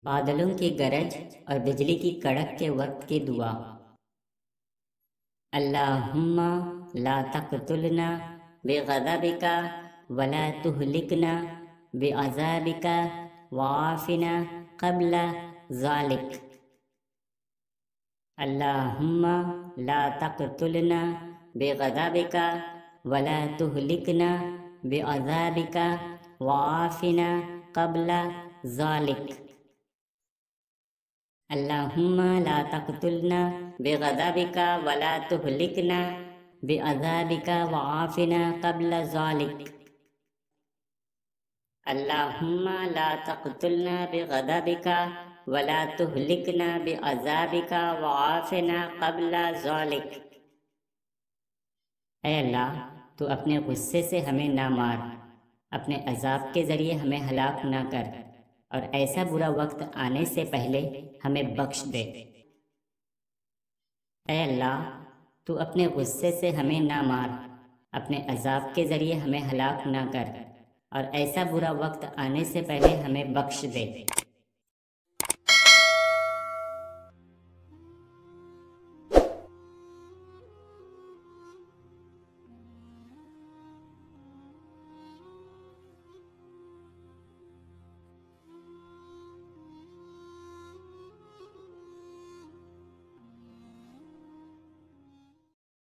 بادلوں کی گرج اور بجلی کی کڑک کے وقت کی دعا۔ اللہم لا تقتلنا بغضبک ولا تہلکنا بعذابک وعافنا قبل ذالک۔ اللہم لا تقتلنا بغضبک ولا تہلکنا بعذابک وعافنا قبل ذالک۔ اللہم لا تقتلنا بغضبک ولا تہلکنا بعذابک وعافنا قبل ذالک۔ اللہم لا تقتلنا بغضبک ولا تہلکنا بعذابک وعافنا قبل ذالک۔ اے اللہ، تو اپنے غصے سے ہمیں نہ مار، اپنے عذاب کے ذریعے ہمیں ہلاک نہ کر، اور ایسا برا وقت آنے سے پہلے ہمیں بخش دے۔ اے اللہ، تو اپنے غصے سے ہمیں نہ مار، اپنے عذاب کے ذریعے ہمیں ہلاک نہ کر، اور ایسا برا وقت آنے سے پہلے ہمیں بخش دے۔